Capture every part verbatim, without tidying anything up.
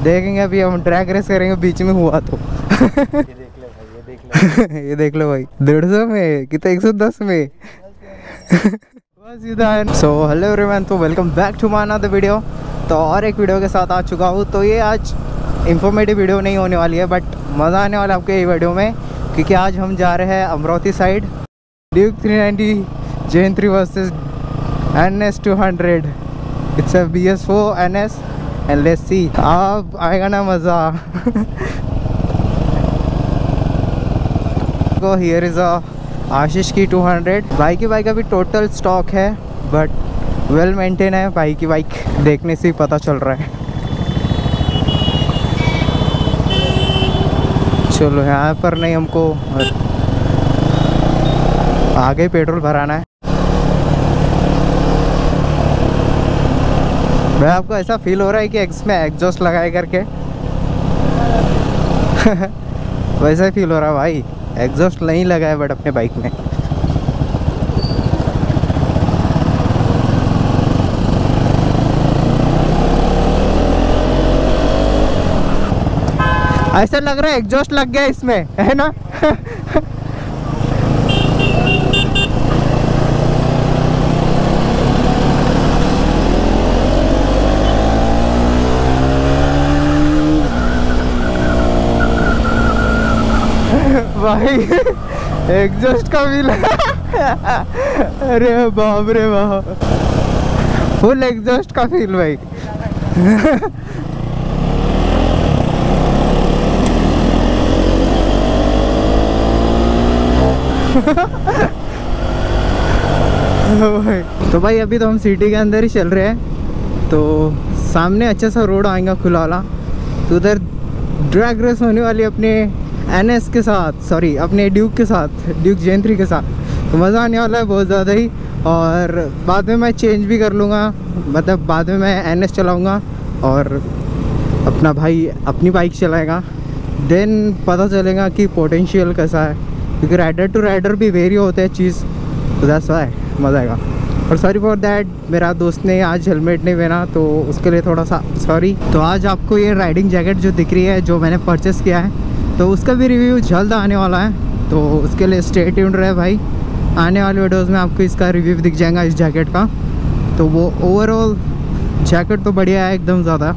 देखेंगे अभी हम ड्रैग रेस करेंगे बीच में हुआ तो। ये देख ले भाई, ये देख ले। ये देख लो भाई, डेढ़ सौ में कितना, एक सौ दस में। सो हेलो एवरीवन, तो welcome back to my another video. तो और एक वीडियो के साथ आ चुका हूँ। तो ये आज इंफॉर्मेटिव वीडियो नहीं होने वाली है, बट मज़ा आने वाला है आपके ये वीडियो में, क्योंकि आज हम जा रहे हैं Amravati side. Duke three ninety gen three versus N S two hundred. It's a B S four N S and let's see, अब आएगा ना मज़ा। को हियर इज़ अ आशीष की टू हंड्रेड। बाइक की बाइक अभी टोटल स्टॉक है, बट वेल मेंटेन है बाइक की बाइक, देखने से ही पता चल रहा है। चलो यहाँ पर नहीं, हमको आगे पेट्रोल भराना है। भाई आपको ऐसा फील हो रहा है कि इसमें एग्जॉस्ट लगाए करके? वैसा ही फील हो रहा है भाई, एग्जॉस्ट नहीं लगा है बट अपने बाइक में। ऐसा लग रहा है एग्जॉस्ट लग गया इसमें, है ना? भाई एग्जॉस्ट का भी अरे बाप रे बाप, फुल एग्जॉस्ट का फील भाई। तो भाई अभी तो हम सिटी के अंदर ही चल रहे हैं। तो सामने अच्छा सा रोड आएगा खुला वाला, तो उधर ड्रैग रेस होने वाली अपने एन एस के साथ, सॉरी अपने ड्यूक के साथ, ड्यूक जेन थ्री के साथ। तो मज़ा आने वाला है बहुत ज़्यादा ही। और बाद में मैं चेंज भी कर लूँगा, मतलब बाद में मैं एन एस चलाऊँगा और अपना भाई अपनी बाइक चलाएगा। देन पता चलेगा कि पोटेंशियल कैसा है, क्योंकि राइडर टू राइडर भी वेरी होते हैं चीज़। तो दैट्स व्हाई मज़ा आएगा। और सॉरी फॉर दैट, मेरा दोस्त ने आज हेलमेट नहीं पहना, तो उसके लिए थोड़ा सा सॉरी। तो आज आपको ये राइडिंग जैकेट जो दिख रही है, जो मैंने परचेस किया है, तो उसका भी रिव्यू जल्द आने वाला है। तो उसके लिए स्टे ट्यून्ड रहे भाई, आने वाले वीडियोस में आपको इसका रिव्यू दिख जाएगा इस जैकेट का। तो वो ओवरऑल जैकेट तो बढ़िया है एकदम ज़्यादा।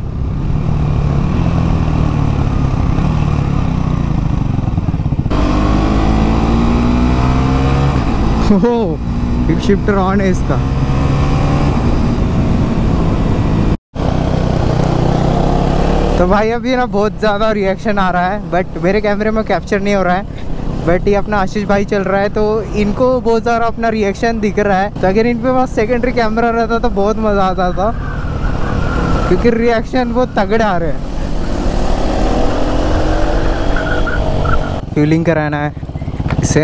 ओह, एक शिफ्टर ऑन है इसका। तो भाई अभी ना बहुत ज़्यादा रिएक्शन आ रहा है, बट मेरे कैमरे में कैप्चर नहीं हो रहा है। बट ये अपना आशीष भाई चल रहा है, तो इनको बहुत ज़्यादा अपना रिएक्शन दिख रहा है। तो अगर इन पे पास सेकेंडरी कैमरा रहता तो बहुत मज़ा आता था, क्योंकि रिएक्शन बहुत तगड़े आ रहे हैं। फ्यूलिंग कराना है इसे।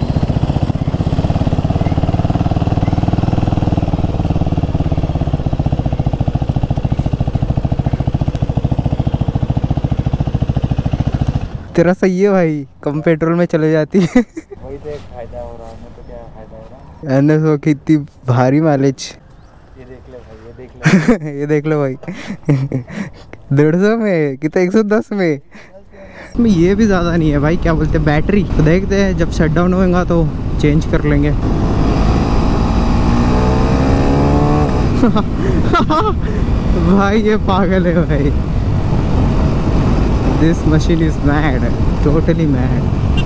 तेरा सही है भाई, कम पेट्रोल में चले जाती है। वही तो एक फायदा हो रहा है, तो क्या फायदा हो रहा है? एन एस हो कितनी भारी माइलेज। ये देख ले भाई, ये देख ले। ये देख लो भाई, डेढ़ सौ में कितना, एक सौ दस में। ये भी ज़्यादा नहीं है भाई, क्या बोलते हैं बैटरी। तो देखते हैं जब शट डाउन होगा तो चेंज कर लेंगे। भाई ये पागल है भाई, This machine is mad, totally mad.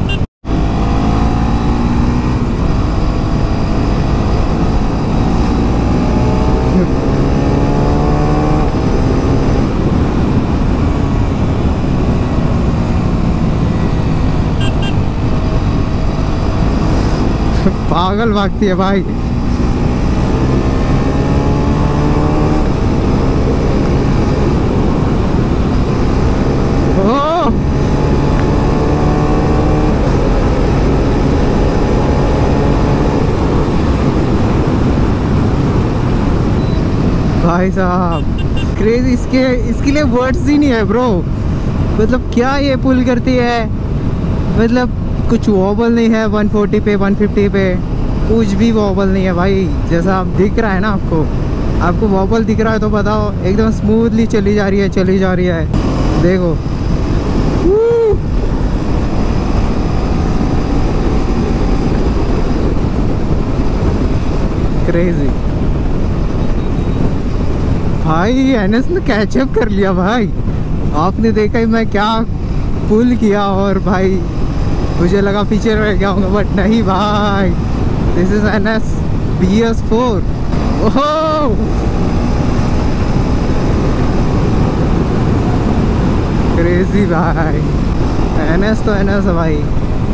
पागल भागती है भाई। भाई साहब क्रेज, इसके इसके लिए वर्ड्स ही नहीं है ब्रो। मतलब क्या ये पुल करती है, मतलब कुछ वॉबल नहीं है। वन फोर्टी पे वन फिफ्टी पे कुछ भी वॉबल नहीं है भाई। जैसा आप दिख रहा है ना, आपको आपको वॉबल दिख रहा है तो बताओ, एकदम स्मूथली चली जा रही है चली जा रही है देखो क्रेजी भाई, एनएस ने कैचअप कर लिया भाई। आपने देखा ही मैं क्या पुल किया और भाई मुझे लगा पीछे रह गया हूँ, बट नहीं भाई, this is NS B S four. ओहो क्रेजी भाई, एनएस तो एनएस है भाई।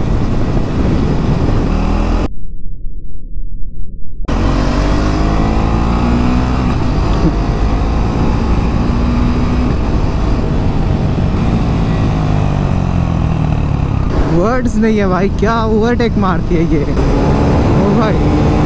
वर्ड्स नहीं है भाई, क्या ओवरटेक मारती है ये। ओ भाई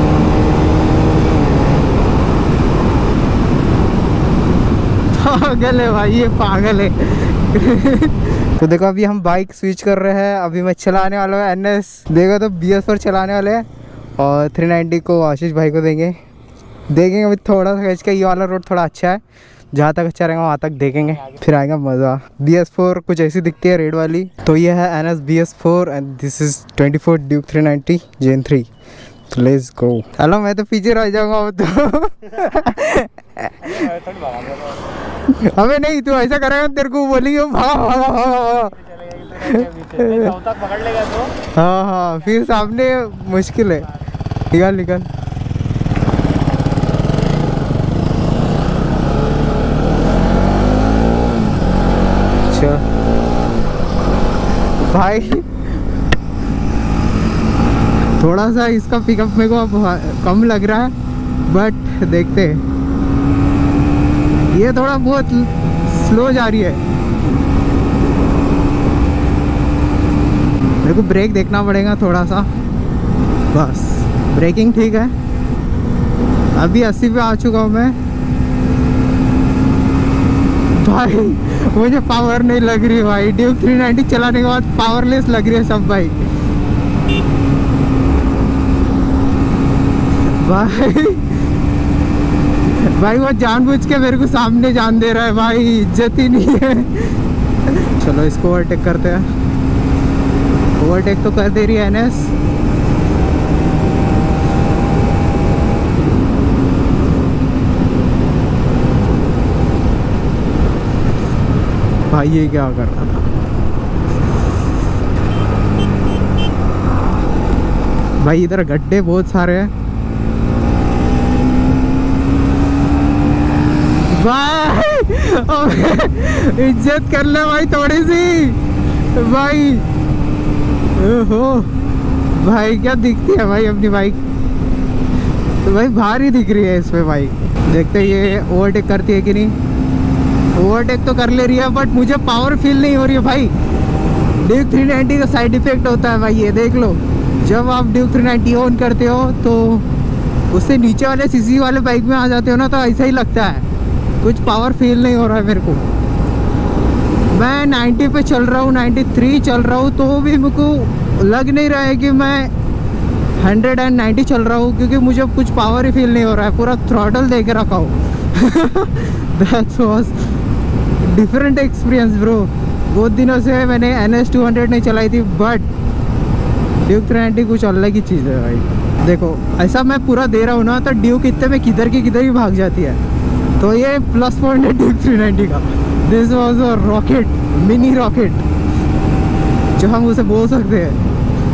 पागल है भाई, ये पागल है। तो देखो अभी हम बाइक स्विच कर रहे हैं, अभी मैं चलाने वाला हूँ एनएस। देखो तो बी एस फोर चलाने वाले हैं और थ्री नाइंटी को आशीष भाई को देंगे देखेंगे अभी थोड़ा सा खींच के। ये वाला रोड थोड़ा अच्छा है, जहाँ तक अच्छा रहेगा वहाँ तक देखेंगे, फिर आएगा मज़ा। बी एस फोर कुछ ऐसी दिखती है रेड वाली। तो ये है N S B S four and this is twenty four Duke three ninety gen three. तो लेट्स गो। हेलो, मैं तो पीछे रह जाऊंगा अब तो। हमें नहीं, तू ऐसा करेगा तेरे को बोलेंगे भाग। पकड़ लेगा तो हाँ हाँ, फिर सामने मुश्किल है। निकाल निकाल। भाई थोड़ा सा इसका पिकअप मेरे को अब कम लग रहा है, बट देखते हैं। ये थोड़ा बहुत स्लो जा रही है, मेरे को ब्रेक देखना पड़ेगा थोड़ा सा। बस ब्रेकिंग ठीक है। अभी अस्सी पे आ चुका हूँ मैं भाई, मुझे पावर नहीं लग रही भाई। ड्यूक थ्री नाइंटी चलाने के बाद पावरलेस लग रही है सब भाई। भाई भाई वो जानबूझ के मेरे को सामने जान दे रहा है भाई, इज्जत ही नहीं है। चलो इसको ओवरटेक करते हैं। ओवरटेक तो कर दे रही है एनएस। भाई ये क्या कर रहा था भाई, इधर गड्ढे बहुत सारे हैं भाई। इज्जत कर ले भाई थोड़ी सी भाई। ओहो भाई क्या दिखती है भाई अपनी बाइक, तो भाई भारी दिख रही है इसमें भाई। देखते हैं ये ओवरटेक करती है कि नहीं। ओवरटेक तो कर ले रही है, बट मुझे पावर फील नहीं हो रही है भाई। ड्यूक थ्री नाइंटी का साइड इफेक्ट होता है भाई, ये देख लो। जब आप ड्यूक थ्री नाइंटी ऑन करते हो तो उससे नीचे वाले सीसी वाले बाइक में आ जाते हो ना, तो ऐसा ही लगता है, कुछ पावर फील नहीं हो रहा है मेरे को। मैं नाइंटी पे चल रहा हूँ, नाइंटी थ्री चल रहा हूँ, तो भी मेरे को लग नहीं रहा है कि मैं हंड्रेड एंड नाइंटी चल रहा हूँ, क्योंकि मुझे कुछ पावर ही फील नहीं हो रहा है। पूरा थ्रॉटल दे के रखा हूँ। That's was different experience bro. बहुत दिनों से मैंने एन एस टू हंड्रेड नहीं चलाई थी, बट ड्यूक थ्री नाइंटी कुछ अलग ही चीज़ है भाई। देखो ऐसा मैं पूरा दे रहा हूँ ना, तो ड्यूक इतने में किधर की किधर ही भाग जाती है। तो ये प्लस पॉइंट है ड्यूक थ्री नाइंटी का। This was a rocket, mini rocket जो हम उसे बोल सकते हैं।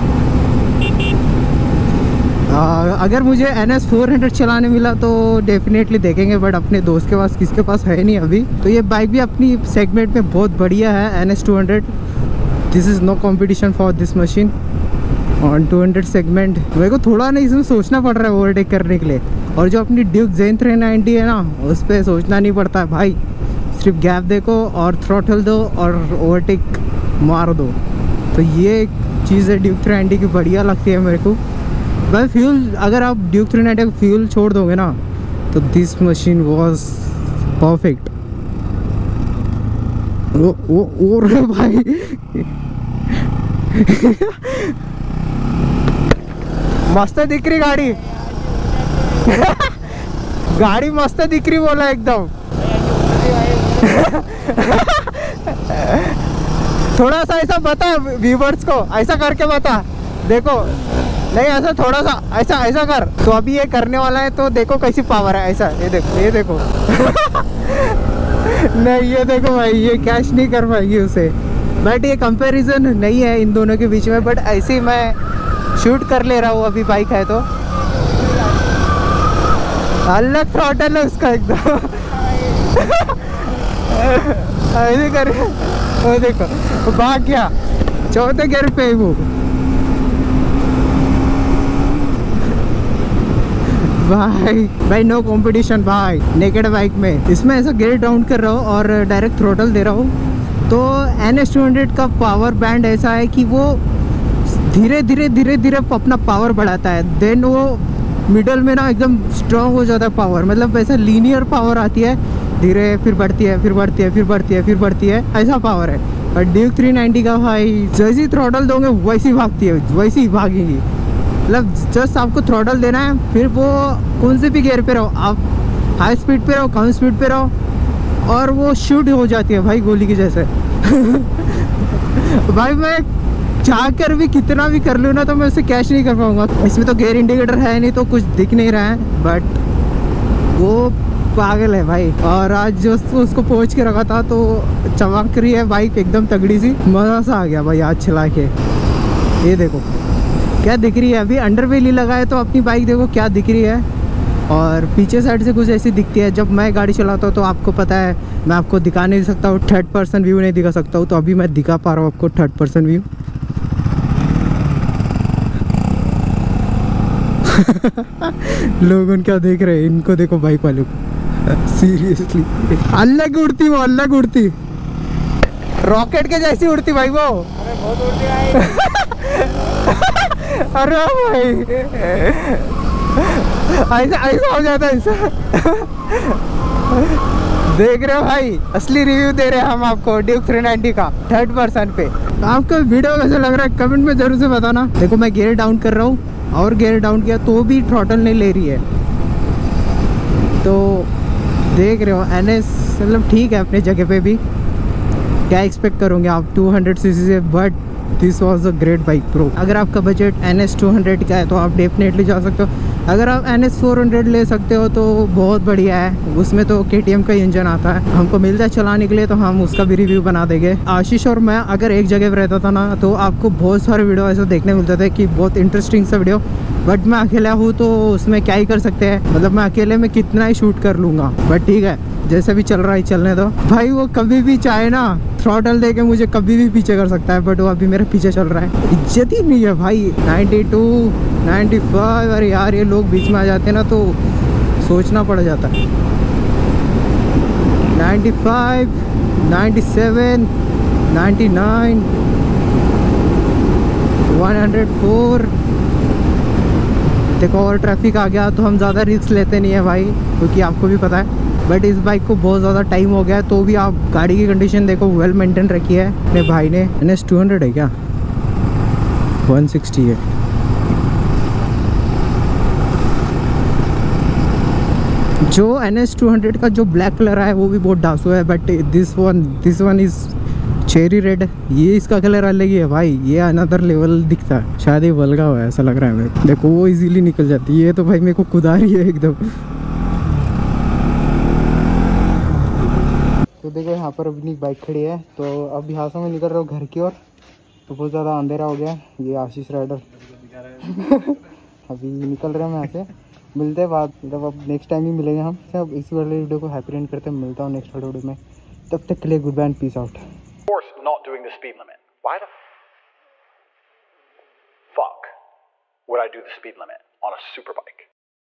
अगर मुझे एन एस फोर हंड्रेड चलाने मिला तो डेफिनेटली देखेंगे, बट अपने दोस्त के पास किसके पास है नहीं अभी। तो ये बाइक भी अपनी सेगमेंट में बहुत बढ़िया है, N S two hundred. This is no competition for this machine on two hundred segment. मेरे को थोड़ा नहीं इसमें सोचना पड़ रहा है ओवरटेक करने के लिए। और जो अपनी ड्यूक जेन थ्री नाइंटी है ना, उस पर सोचना नहीं पड़ता है भाई। सिर्फ गैप देखो और थ्रॉटल दो और ओवरटेक मार दो। तो ये एक चीज़ है ड्यूक थ्री नाइंटी की, बढ़िया लगती है मेरे को भाई। फ्यूल, अगर आप ड्यूक थ्री नाइंटी का फ्यूल छोड़ दोगे ना, तो दिस मशीन वाज परफेक्ट। वो वो वो रे भाई। मस्त दिख रही गाड़ी। गाड़ी मस्त दिख रही बोला एकदम। थोड़ा सा ऐसा बता व्यूवर्स को, ऐसा करके बता। देखो नहीं ऐसा थोड़ा सा ऐसा ऐसा कर। तो अभी ये करने वाला है, तो देखो कैसी पावर है। ऐसा ये देखो ये देखो नहीं ये देखो भाई, ये कैच नहीं कर पाएगी उसे। बट ये कंपैरिजन नहीं है इन दोनों के बीच में, बट ऐसे ही मैं शूट कर ले रहा हूँ। अभी बाइक है तो अलग थ्रॉटल है उसका एकदम ऐसे कर। वो देखो भाग गया चौथे गियर पे वो। भाई भाई नो कंपटीशन भाई नेकेड बाइक में। इसमें ऐसा गियर डाउन कर रहा हूँ और डायरेक्ट थ्रोटल दे रहा हूँ। तो एन एस टू हंड्रेड का पावर बैंड ऐसा है कि वो धीरे धीरे धीरे धीरे अपना पावर बढ़ाता है। देन वो मिडल में ना एकदम स्ट्रांग हो जाता है पावर, मतलब ऐसा लीनियर पावर आती है, धीरे फिर बढ़ती है फिर बढ़ती है फिर बढ़ती है फिर बढ़ती है, ऐसा पावर है। और ड्यूक थ्री नाइंटी का भाई जैसी थ्रोटल दोगे वैसी भागती है, वैसी ही भागेगी। मतलब जस्ट आपको थ्रोटल देना है, फिर वो कौन से भी गियर पे रहो, आप हाई स्पीड पे रहो कम स्पीड पे रहो, और वो शूट हो जाती है भाई गोली की जैसे भाई मैं चाह कर भी कितना भी कर लूँ ना, तो मैं उसे कैच नहीं कर पाऊंगा। इसमें तो गियर इंडिकेटर है नहीं, तो कुछ दिख नहीं रहा है, बट वो पागल है भाई। और आज जो उसको पहुँच के रखा था तो चमक रही है बाइक एकदम तगड़ी सी, मज़ा सा आ गया भाई आज चला के। ये देखो क्या दिख रही है, अभी अंडर व्हील ही लगा है तो अपनी बाइक देखो क्या दिख रही है। और पीछे साइड से कुछ ऐसी दिखती है। जब मैं गाड़ी चलाता हूँ तो आपको पता है मैं आपको दिखा नहीं सकता हूँ, थर्ड पर्सन व्यू नहीं दिखा सकता हूँ, तो अभी मैं दिखा पा रहा हूँ आपको थर्ड पर्सन व्यू लोग उनका देख रहे हैं, इनको देखो बाइक वालों को सीरियसली अलग उड़ती, वो अलग उड़ती, रॉकेट के जैसी उड़ती भाई वो। अरे बहुत उड़ती है अरे भाई ऐसा ऐसा हो जाता है ऐसा देख रहे हो भाई, असली रिव्यू दे रहे हैं हम आपको ड्यूक थ्री नाइंटी का थर्ड पर्सन पे। आपको वीडियो कैसा लग रहा है कमेंट में जरूर से बताना। देखो मैं गियर डाउन कर रहा हूँ और गियर डाउन किया तो भी थ्रॉटल नहीं ले रही है, तो देख रहे हो एन एस मतलब ठीक है अपने जगह पे भी। क्या एक्सपेक्ट करोगे आप टू हंड्रेड सीसी से, but this was a great bike bro. अगर आपका budget N S two hundred का है तो आप डेफिनेटली जा सकते हो। अगर आप एन एस फोर हंड्रेड ले सकते हो तो बहुत बढ़िया है, उसमें तो के टी एम का इंजन आता है, हमको मिलता है चलाने के लिए, तो हम उसका भी रिव्यू बना देंगे। आशीष और मैं अगर एक जगह पर रहता था ना तो आपको बहुत सारे वीडियो ऐसे देखने मिलते थे कि बहुत इंटरेस्टिंग सा वीडियो, बट मैं अकेला हूँ तो उसमें क्या ही कर सकते हैं, मतलब मैं अकेले में कितना ही शूट कर लूँगा। बट ठीक है जैसे भी चल रहा है चलने दो भाई। वो कभी भी चाहे ना थ्रॉटल दे के मुझे कभी भी पीछे कर सकता है, बट वो अभी मेरे पीछे चल रहा है, इज्जत ही नहीं है भाई। नाइंटी टू नाइंटी फाइव अरे यार ये लोग बीच में आ जाते हैं ना तो सोचना पड़ जाता है। Ninety five ninety seven ninety nine one hundred four. देखो और ट्रैफिक आ गया तो हम ज़्यादा रिस्क लेते नहीं है भाई, क्योंकि आपको भी पता है। बट इस बाइक को बहुत ज़्यादा टाइम हो गया है तो भी आप गाड़ी की कंडीशन देखो वेल मेंटेन रखी है अपने भाई ने। एन एस टू हंड्रेड है क्या, वन सिक्सटी है। जो एन एस टू हंड्रेड का जो ब्लैक कलर है वो भी बहुत डांसो है, but this one this one is cherry red. ये इसका कलर अलग ही है भाई, ये अनदर लेवल दिखता है, शायद ये वल्गा हुआ है ऐसा लग रहा है मेरे को। देखो वो इजीली निकल जाती है, ये तो भाई मेरे को कुदा रही है एकदम। तो देखो यहाँ पर अपनी बाइक खड़ी है, तो अब यहाँ से मैं निकल रहा हूँ घर की ओर, तो बहुत ज़्यादा अंधेरा हो गया। ये आशीष राइडर अभी निकल रहे हैं मैं यहाँ से। मिलते हैं बाद, मतलब अब नेक्स्ट टाइम ही मिलेंगे हम। सब इस वाले वीडियो को हैप्पी एंड करते हैं, मिलता हूँ नेक्स्ट वीडियो में, तब तक के लिए good bye and peace out. Not doing the speed limit. Why the fuck would I do the speed limit on a super bike?